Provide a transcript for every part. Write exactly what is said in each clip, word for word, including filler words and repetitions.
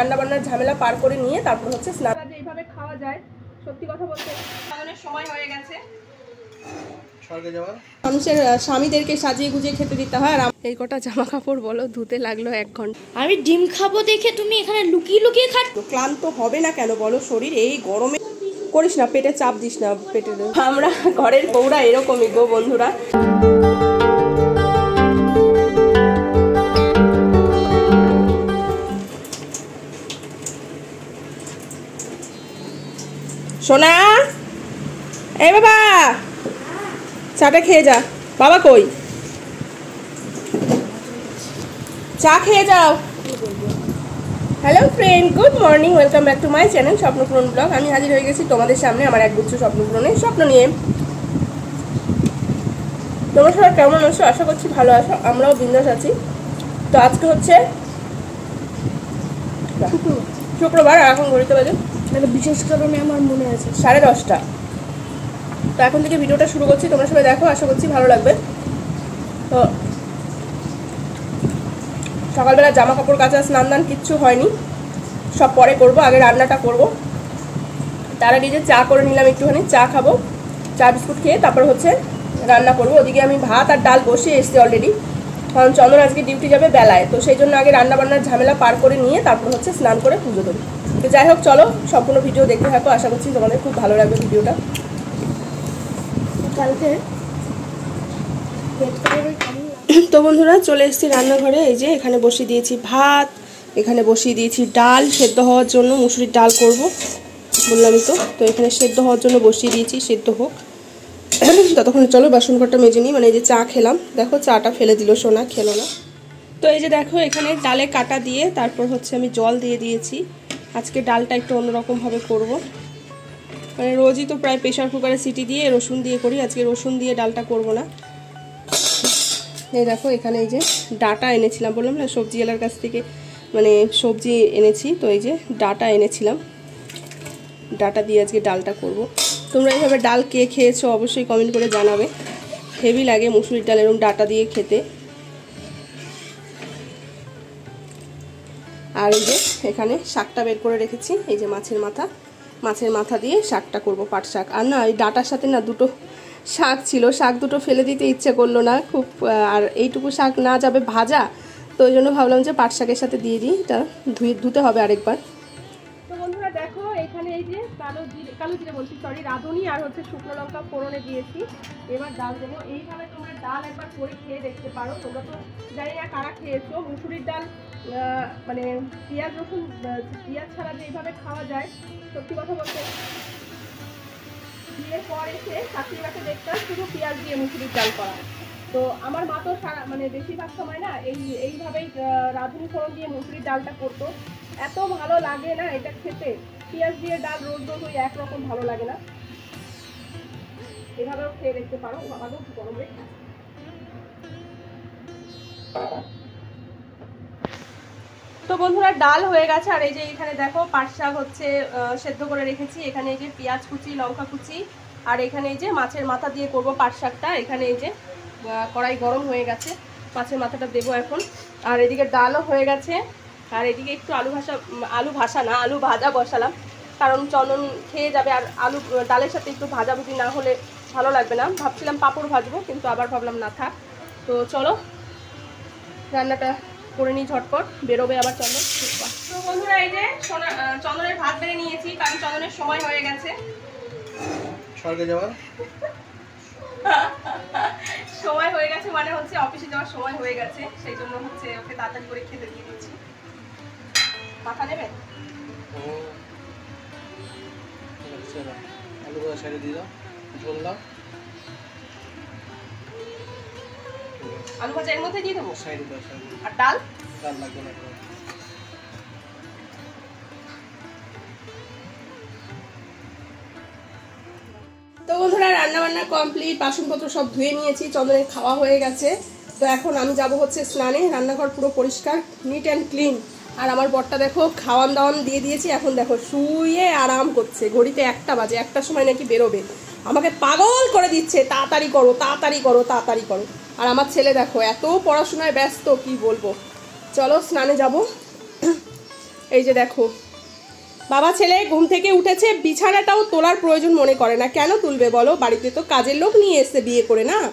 রান্না বান্নার ঝামেলা পার করে নিয়ে তারপর হচ্ছে স্নান। এইভাবে খাওয়া যায়, সত্যি কথা বলতে আমাদের সময় হয়ে গেছে স্বর্গে যাওয়ার। মানুষের স্বামীদেরকে সাজিয়ে গুজিয়ে খেতে দিতে হয়। আর এই কটা জামা কাপড় বলো ধুতে লাগলো এক ঘন্টা। আমি ডিম খাবো দেখে তুমি এখানে লুকিয়ে লুকিয়ে খাচ্ছ। ক্লান্ত হবে না কেন বলো? শরীর এই গরমে করিস না, পেটে চাপ দিস না পেটে। আমরা ঘরের বউরা এরকমই গো বন্ধুরা। সোনা, এই বাবা চাটা খেয়ে যা। বাবা কই? চা খেয়ে যাও। Hello friend, good morning, welcome back to my channel Swapnapuran blog. আমি হাজির হয়ে গেছি তোমাদের সামনে আমার এক গুচ্ছ স্বপ্নপূরণের স্বপ্ন নিয়ে। তোমরা সবাই কেমন আছো? আশা করছি ভালো আছো, আমরাও বিন্দাস আছি। তো আজকে হচ্ছে শুক্রবার, আর এখন ঘড়িতে বাজে একটা বিশেষ কারণে আমার মনে আছে সাড়ে দশটা। তো এখন থেকে ভিডিওটা শুরু করছি, তোমরা সবাই দেখো, আশা করছি ভালো লাগবে। তো সকালবেলা জামা কাপড় কাচা স্নান দান কিচ্ছু হয়নি, সব পরে করব, আগে রান্নাটা করব। তার আগে যে চা করে নিলাম, একটুখানি চা খাবো, চা বিস্কুট খেয়ে তারপর হচ্ছে রান্না করব। ওদিকে আমি ভাত আর ডাল বসিয়ে এসেছি অলরেডি, কারণ চন্দন আজকে ডিউটি যাবে বেলায়। তো সেই জন্য আগে রান্না বান্নার ঝামেলা পার করে নিয়ে তারপর হচ্ছে স্নান করে পুজো দেবো। তো যাই হোক, চলো সম্পূর্ণ ভিডিও দেখতে থাকো, আশা করছি তোমাদের খুব ভালো লাগবে ভিডিওটা। কালকে তো বন্ধুরা চলে এসেছি রান্নাঘরে। এই যে এখানে বসিয়ে দিয়েছি ভাত, এখানে বসিয়ে দিয়েছি ডাল সেদ্ধ হওয়ার জন্য। মুসুরির ডাল করব বললামই তো। তো এখানে সেদ্ধ হওয়ার জন্য বসিয়ে দিয়েছি, সেদ্ধ হোক ততক্ষণে চলো বাসন কটা মেজে নিই। মানে এই যে চা খেলাম, দেখো চাটা ফেলে দিল, সোনা খেলো না। তো এই যে দেখো এখানে ডালে কাটা দিয়ে তারপর হচ্ছে আমি জল দিয়ে দিয়েছি। আজকে ডালটা একটু অন্যরকমভাবে করব, মানে রোজই তো প্রায় প্রেশার কুকারে সিটি দিয়ে রসুন দিয়ে করি, আজকে রসুন দিয়ে ডালটা করব না। এই দেখো এখানে এই যে ডাটা এনেছিলাম, বললাম না সবজিওয়ালার কাছ থেকে মানে সবজি এনেছি। তো এই যে ডাটা এনেছিলাম, ডাটা দিয়ে আজকে ডালটা করব। তোমরা এইভাবে ডাল কে খেয়েছো অবশ্যই কমেন্ট করে জানাবে, হেভি লাগে মুসুরির ডাল এরকম ডাটা দিয়ে খেতে। আর এই যে এখানে শাকটা বের করে রেখেছি, এই যে মাছের মাথা, মাছের মাথা দিয়ে শাকটা করব, পাট শাক। আর না এই ডাটার সাথে না দুটো শাক ছিল, শাক দুটো ফেলে দিতে ইচ্ছে করলো না খুব, আর এইটুকু শাক না যাবে ভাজা, তো ওই জন্য ভাবলাম যে পাট শাকের সাথে দিয়ে দিই, এটা ধুয়ে ধুতে হবে আরেকবার। তো বন্ধুরা দেখো এখানে এই যে কালো জিরে, কালো জিরে বলছি সরি, রাঁধুনি আর হচ্ছে শুকনো লঙ্কা ফোড়নে দিয়েছি। এবার ডাল দেবো। এইভাবে তোমরা ডাল একবার করে খেয়ে দেখতে পারো। তোমরা তো জানি না কারা খেয়েছো মুসুরির ডাল, মানে পেঁয়াজ রসুন পেঁয়াজ ছাড়া যে এইভাবে খাওয়া যায়, সত্যি কথা বলতে বিয়ের পর এসে শাশুড়িমাকে দেখতাম শুধু পেঁয়াজ দিয়ে মুসুরির ডাল করা। তো আমার মা তো সারা মানে বেশিরভাগ সময় না এই এইভাবেই রাঁধুনি ফোড়ন দিয়ে মুসুরির ডালটা করতো। এত ভালো লাগে না এটা খেতে, পেঁয়াজ দিয়ে ডাল রোজ রোজ ওই একরকম ভালো লাগে না। এভাবেও খেয়ে দেখতে পারো, বাবাকেও গরমে। তো বন্ধুরা ডাল হয়ে গেছে, আর এই যে এখানে দেখো পাট শাক হচ্ছে সেদ্ধ করে রেখেছি। এখানে এই যে পেঁয়াজ কুচি, লঙ্কা কুচি, আর এখানে এই যে মাছের মাথা দিয়ে করব পাট শাকটা। এখানে এই যে কড়াই গরম হয়ে গেছে, মাছের মাথাটা দেবো এখন। আর এদিকে ডালও হয়ে গেছে, আর এদিকে একটু আলু ভাজা, আলু ভাজা না আলু ভাজা বসালাম, কারণ চন্দন খেয়ে যাবে। আর আলু ডালের সাথে একটু ভাজাভুজি না হলে ভালো লাগবে না। ভাবছিলাম পাঁপড় ভাজবো, কিন্তু আবার ভাবলাম না থাক। তো চলো রান্নাটা করে নিই ঝটপট, বেরোবে আবার চন্দন। তো বন্ধুরা এই যে চন্দনের ভাত বেড়ে নিয়েছি, কারণ চন্দনের সময় হয়ে গেছে স্বর্গে যাওয়ার সময় হয়ে গেছে, মানে হচ্ছে অফিসে যাওয়ার সময় হয়ে গেছে, সেই জন্য হচ্ছে ওকে তাড়াতাড়ি করে খেতে দিয়ে দিচ্ছি। মাথা নেবে? আলুগুলো ছেড়ে দিয়ে দাও, ঝোল দাও, আলু ভাজা এর মধ্যে দিয়ে দেবো, আর ডাল ডাল লাগবে না। তো বন্ধুরা রান্না বান্না কমপ্লিট, বাসনপত্র সব ধুয়ে নিয়েছি, চন্দনের খাওয়া হয়ে গেছে। তো এখন আমি যাব হচ্ছে স্নানে, রান্নাঘর পুরো পরিষ্কার নিট অ্যান্ড ক্লিন। আর আমার বরটা দেখো খাওয়ান দাওয়ান দিয়ে দিয়েছি, এখন দেখো শুয়ে আরাম করছে। ঘড়িতে একটা বাজে, একটার সময় নাকি বেরোবে, আমাকে পাগল করে দিচ্ছে, তাড়াতাড়ি করো তাড়াতাড়ি করো তাড়াতাড়ি করো। আর আমার ছেলে দেখো এত পড়াশোনায় ব্যস্ত, কি বলবো। চলো স্নানে যাব। এই যে দেখো বাবা ছেলে ঘুম থেকে উঠেছে, বিছানাটাও তোলার প্রয়োজন মনে করে না। কেন তুলবে বলো, বাড়িতে তো কাজের লোক নিয়ে এসছে বিয়ে করে না।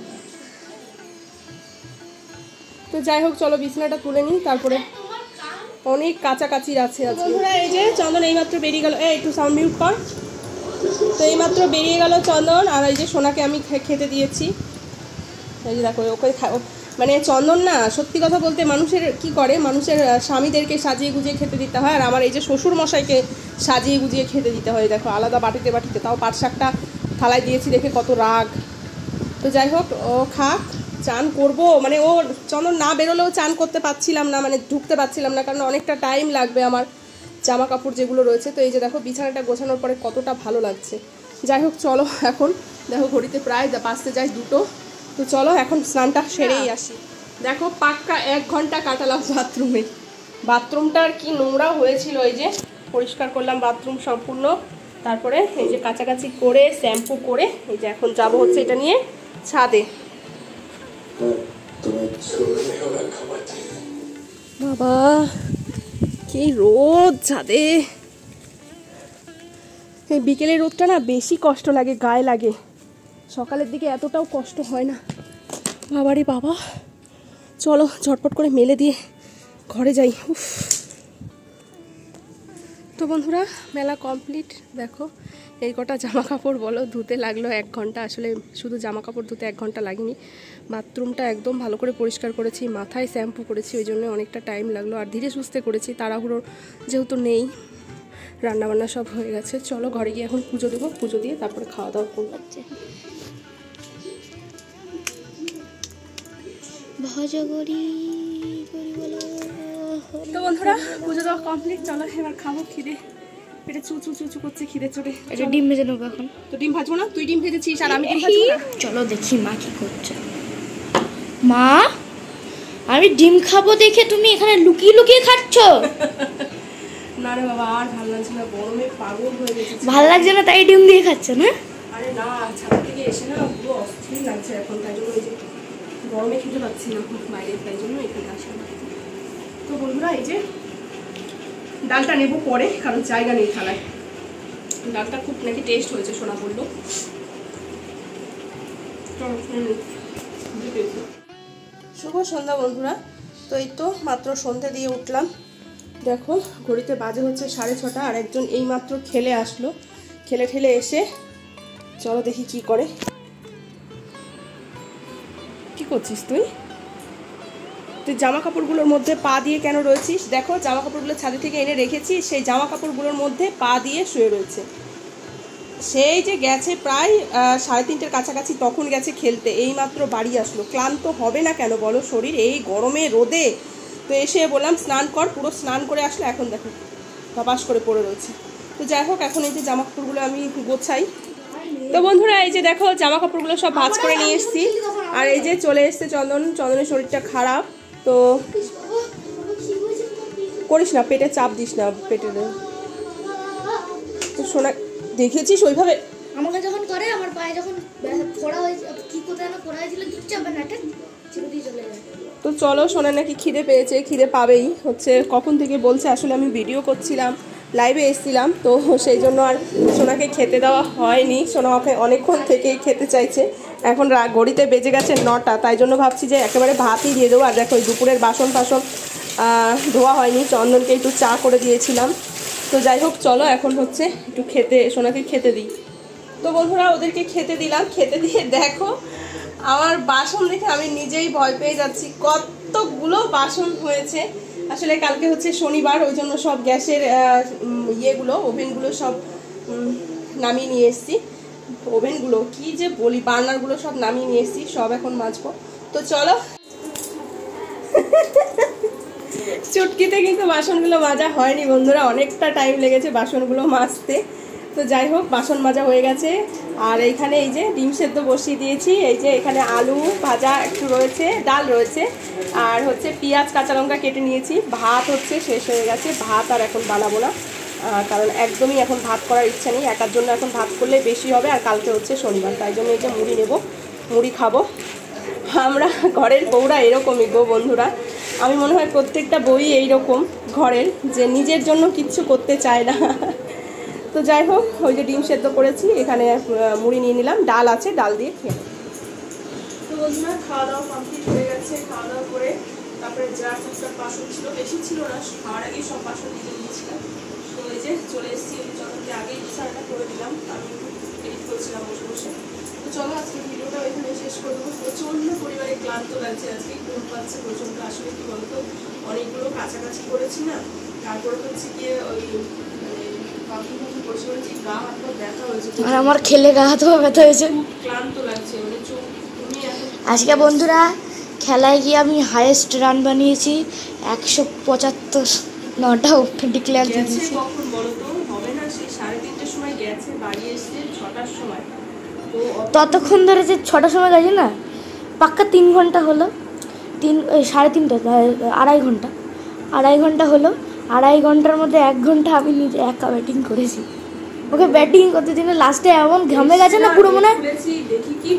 তো যাই হোক চলো বিছানাটা তুলে নিই, তারপরে অনেক কাছাকাছি আছে আজকে। এই যে চন্দন এইমাত্র বেরিয়ে গেল, এই একটু সাউন্ড মিউট কর। তো এইমাত্র বেরিয়ে গেল চন্দন, আর এই যে সোনাকে আমি খেতে দিয়েছি। এই যে দেখো ওকে মানে চন্দন না, সত্যি কথা বলতে মানুষের কি করে, মানুষের স্বামীদেরকে সাজিয়ে গুজিয়ে খেতে দিতে হয়, আর আমার এই যে শ্বশুর মশাইকে সাজিয়ে গুজিয়ে খেতে দিতে হয়। দেখো আলাদা বাটিতে বাটিতে, তাও পাট শাকটা থালায় দিয়েছি দেখে কত রাগ। তো যাই হোক ও খাক, চান করবো, মানে ও চন্দন না বেরোলেও চান করতে পারছিলাম না, মানে ঢুকতে পারছিলাম না, কারণ অনেকটা টাইম লাগবে আমার জামা কাপড় যেগুলো রয়েছে। তো এই যে দেখো বিছানাটা গোছানোর পরে কতটা ভালো লাগছে। যাই হোক চলো এখন দেখো ঘড়িতে প্রায় বাঁচতে যায় দুটো। তো চলো এখন স্নানটা সেরেই আসি। দেখো পাক্কা এক ঘন্টা কাটালাম বাথরুমে। বাথরুমটার কি নোংরা হয়েছিল, এই যে পরিষ্কার করলাম বাথরুম সম্পূর্ণ, তারপরে এই যে কাছাকাছি করে শ্যাম্পু করে এই যে এখন যাবো হচ্ছে এটা নিয়ে ছাদে। বাবা কি রোদ ছাদে, এই বিকেলের রোদটা না বেশি কষ্ট লাগে, গায়ে লাগে। সকালের দিকে এতটাও কষ্ট হয় না। বাবারে বাবা, চলো ঝটপট করে মেলে দিয়ে ঘরে যাই। উফ। তো বন্ধুরা মেলা কমপ্লিট। দেখো এই কটা জামা কাপড় বলো ধুতে লাগলো এক ঘন্টা। আসলে শুধু জামা কাপড় ধুতে এক ঘন্টা লাগেনি, বাথরুমটা একদম ভালো করে পরিষ্কার করেছি, মাথায় শ্যাম্পু করেছি, ওই জন্য অনেকটা টাইম লাগলো। আর ধীরে সুস্থে করেছি, তাড়াহুড়ো যেহেতু নেই, রান্নাবান্না সব হয়ে গেছে। চলো ঘরে গিয়ে এখন পুজো দেবো, পুজো দিয়ে তারপরে খাওয়া দাওয়া করবো। তো বন্ধুরা পুজো দেওয়া কমপ্লিট, চলো এবার খাবো। খিদে পেটে চু চু চু চু করছে, খিদে চড়ে। এটা ডিম ভেজে নেবো এখন। তো ডিম ভাজবো না, তুই ডিম ভেজেছিস আর আমি ডিম ভাজবো না। চলো দেখি মা কি করছে। মা আমি ডিম খাবো দেখে তুমি এখানে লুকিয়ে লুকিয়ে খাচ্ছ? না রে বাবা, আর ভালো লাগছে না, গরমে পাগল হয়ে গেছে। ভালো লাগছে না তাই ডিম দিয়ে খাচ্ছ না? আরে না, ছাদ থেকে এসে না পুরো অস্থির লাগছে এখন, তাই জন্য এই যে গরমে খেতে পাচ্ছি না বাইরে, তাই জন্য এখানে আসলাম। তো বন্ধুরা এই যে ডালটা নেবো পরে, কারণ জায়গা নেই থালায়। ডালটা খুব নাকি টেস্ট হয়েছে সোনা বললো। শুভ সন্ধ্যা বন্ধুরা। তো এই তো মাত্র সন্ধ্যা দিয়ে উঠলাম। দেখো ঘড়িতে বাজে হচ্ছে সাড়ে ছটা, আর একজন এই মাত্র খেলে আসলো। খেলে ঠেলে এসে চলো দেখি কি করে। কি করছিস তুই? তুই জামা কাপড়গুলোর মধ্যে পা দিয়ে কেন রয়েছিস? দেখো জামা কাপড়গুলো ছাদে থেকে এনে রেখেছি, সেই জামা কাপড়গুলোর মধ্যে পা দিয়ে শুয়ে রয়েছে। সেই যে গেছে প্রায় সাড়ে তিনটের কাছাকাছি, তখন গেছে খেলতে, এই মাত্র বাড়ি আসলো। ক্লান্ত হবে না কেন বলো শরীর এই গরমে রোদে? তো এসে বললাম স্নান কর, পুরো স্নান করে আসলো, এখন দেখো ধপাস করে পড়ে রয়েছে। তো যাই হোক এখন এই যে জামা কাপড়গুলো আমি গোছাই। তো বন্ধুরা এই যে দেখো জামা কাপড়গুলো সব ভাঁজ করে নিয়ে এসেছি, আর এই যে চলে এসছে চন্দন। চন্দনের শরীরটা খারাপ, তো করিস না, পেটে চাপ দিস না, পেটে। তো শোনা দেখেছিস ওইভাবে আমাকে যখন করে, আমার পায়ে যখন ফোড়া হয়েছে, কি কোথায় না ফোড়া হয়েছিল, চুপচাপ না একটা ছেড়ে দিয়ে চলে যায়। তো চলো, সোনা নাকি খিদে পেয়েছে, খিদে পাবেই হচ্ছে কখন থেকে বলছে। আসলে আমি ভিডিও করছিলাম, লাইভে এসেছিলাম, তো সেই জন্য আর সোনাকে খেতে দেওয়া হয়নি। সোনা ওকে অনেকক্ষণ থেকেই খেতে চাইছে। এখন ঘড়িতে বেজে গেছে নটা, তাই জন্য ভাবছি যে একেবারে ভাতই দিয়ে দেবো। আর দেখো ওই দুপুরের বাসন ফাসন ধোয়া হয়নি, চন্দনকে একটু চা করে দিয়েছিলাম। তো যাই হোক চলো এখন হচ্ছে একটু খেতে, সোনাকে খেতে দিই। তো বন্ধুরা ওদেরকে খেতে দিলাম, খেতে দিয়ে দেখো আমার বাসন দেখে আমি নিজেই ভয় পেয়ে যাচ্ছি, কতগুলো বাসন হয়েছে। আসলে কালকে হচ্ছে শনিবার, ওই জন্য সব গ্যাসের ইয়েগুলো, ওভেনগুলো সব নামিয়ে নিয়ে এসেছি। ওভেনগুলো কি যে বলি, বার্নারগুলো সব নামিয়ে নিয়ে এসেছি, সব এখন মাজবো। তো চলো চুটকিতে কিন্তু বাসনগুলো মাজা হয়নি বন্ধুরা, অনেকটা টাইম লেগেছে বাসনগুলো মাজতে। তো যাই হোক বাসন মাজা হয়ে গেছে। আর এইখানে এই যে ডিম সেদ্ধ বসিয়ে দিয়েছি, এই যে এখানে আলু ভাজা একটু রয়েছে, ডাল রয়েছে, আর হচ্ছে পেঁয়াজ কাঁচা লঙ্কা কেটে নিয়েছি। ভাত হচ্ছে শেষ হয়ে গেছে, ভাত আর এখন বানাবো না, কারণ একদমই এখন ভাত করার ইচ্ছা নেই। একার জন্য এখন ভাত করলে বেশি হবে, আর কালকে হচ্ছে শনিবার, তাই জন্য এই যে মুড়ি নেব, মুড়ি খাবো। আমরা ঘরের বউরা এরকমই গো বন্ধুরা, আমি মনে হয় প্রত্যেকটা বই এইরকম ঘরের, যে নিজের জন্য কিচ্ছু করতে চায় না। তো যাই হোক, ওই যে ডিম সেদ্ধ করেছি, এখানে মুড়ি নিয়ে নিলাম, ডাল আছে, ডাল দিয়ে খেয়ে। তো বন্ধুরা খাওয়া দাওয়া কমপ্লিট হয়ে গেছে। খাওয়া দাওয়া করে তারপরে যা টুকটাক বাসন ছিল, বেশি ছিল না, খাওয়ার আগেই সব বাসন দিয়ে নিয়েছিলাম। তো এই যে চলে এসেছি, যতক্ষণ আগেই বিছানাটা করে দিলাম, আমি এডিট করছিলাম বসে বসে। তো চলো আজকে ভিডিওটা এখানে শেষ করে দেবো। প্রচণ্ড পরিমাণে ক্লান্ত লাগছে আজকে, ঘুম পাচ্ছে প্রচণ্ড। আসলে কি বলতো, অনেকগুলো কাছাকাছি করেছি না, তারপরে হচ্ছে গিয়ে ওই মানে বাথরুম বাথরুম করছি, করেছি, গা হাত পা ব্যথা হয়েছে, আর আমার খেলে গা হাত পা ব্যথা হয়েছে, ক্লান্ত লাগছে মানে চোখ। আজকে বন্ধুরা খেলায় গিয়ে আমি হাইয়েস্ট রান বানিয়েছি একশো পঁচাত্তর, নটা ডিক্লেয়ার দিয়েছি। কখন বলো তো, হবে না সেই সাড়ে তিনটের সময় গেছে, বাড়ি এসছে ছটার সময়। তো ততক্ষণ ধরে যে ছটার সময় গেছে না, পাক্কা তিন ঘন্টা হলো, তিন ওই সাড়ে তিনটা আড়াই ঘন্টা আড়াই ঘন্টা হলো। আড়াই ঘন্টার মধ্যে এক ঘন্টা আমি নিজে একা ব্যাটিং করেছি। ওকে ব্যাটিং করতে দিনে লাস্টে এমন ঘামে গেছে না পুরো, মনে হয় দেখি কি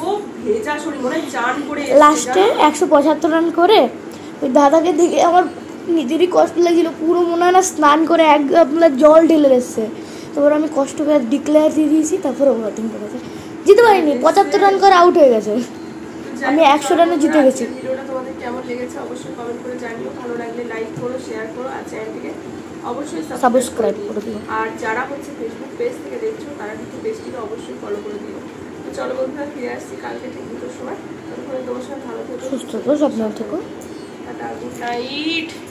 লাস্টে একশো পঁচাত্তর রান করে ওই দাদাকে দেখে আমার নিজেরই কষ্ট লাগছিল, পুরো মনে হয় না স্নান করে এক আপনার জল ঢেলে এসছে। তারপর আমি কষ্ট করে ডিক্লেয়ার দিয়ে দিয়েছি, তারপরে ও ব্যাটিং করেছে, জিতে পারিনি, পঁচাত্তর রান করে আউট হয়ে গেছে, আমি একশো রানে জিতে গেছি। ভিডিওটা তোমাদের কেমন লেগেছে অবশ্যই কমেন্ট করে জানিও, ভালো লাগলে লাইক করো, শেয়ার করো, আর চ্যানেলটিকে অবশ্যই সাবস্ক্রাইব করে দিও। আর যারা হচ্ছে ফেসবুক পেজ থেকে দেখছো তারা কিন্তু পেজটিকে অবশ্যই ফলো করে দিও। তো চলো বন্ধুরা, ফিরে আসছি কালকে ঠিক দুটোর সময়। ততক্ষণে তোমার সঙ্গে ভালো থেকো, সুস্থ থেকো, স্বপ্ন থেকো, টাটা, গুড নাইট।